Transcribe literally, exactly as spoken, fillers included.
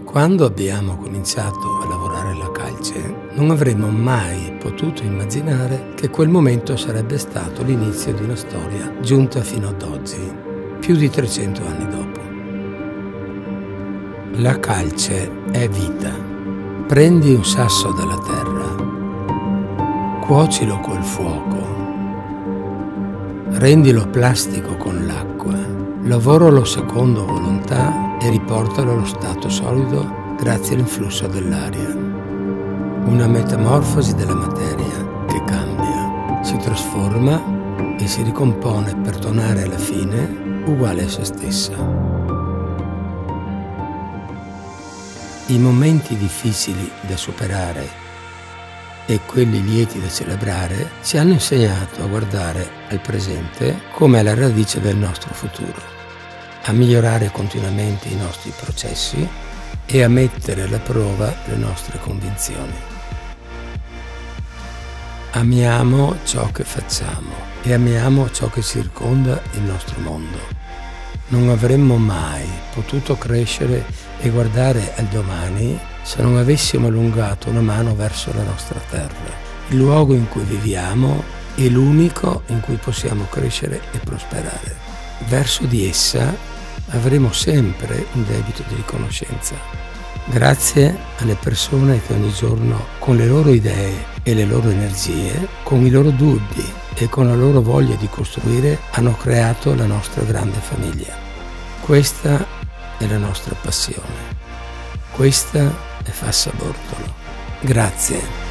Quando abbiamo cominciato a lavorare alla calce, non avremmo mai potuto immaginare che quel momento sarebbe stato l'inizio di una storia giunta fino ad oggi, più di trecento anni dopo. La calce è vita. Prendi un sasso dalla terra, cuocilo col fuoco, rendilo plastico con l'acqua, lavoralo secondo volontà e riportalo allo stato solido grazie all'influsso dell'aria. Una metamorfosi della materia che cambia, si trasforma e si ricompone per tornare alla fine uguale a se stessa. I momenti difficili da superare e quelli lieti da celebrare ci hanno insegnato a guardare al presente come alla radice del nostro futuro, a migliorare continuamente i nostri processi e a mettere alla prova le nostre convinzioni. Amiamo ciò che facciamo e amiamo ciò che circonda il nostro mondo. Non avremmo mai potuto crescere e guardare al domani se non avessimo allungato una mano verso la nostra terra, il luogo in cui viviamo e l'unico in cui possiamo crescere e prosperare. Verso di essa avremo sempre un debito di riconoscenza. Grazie alle persone che ogni giorno, con le loro idee e le loro energie, con i loro dubbi e con la loro voglia di costruire, hanno creato la nostra grande famiglia. Questa è la nostra passione. Questa è Fassa Bortolo. Grazie.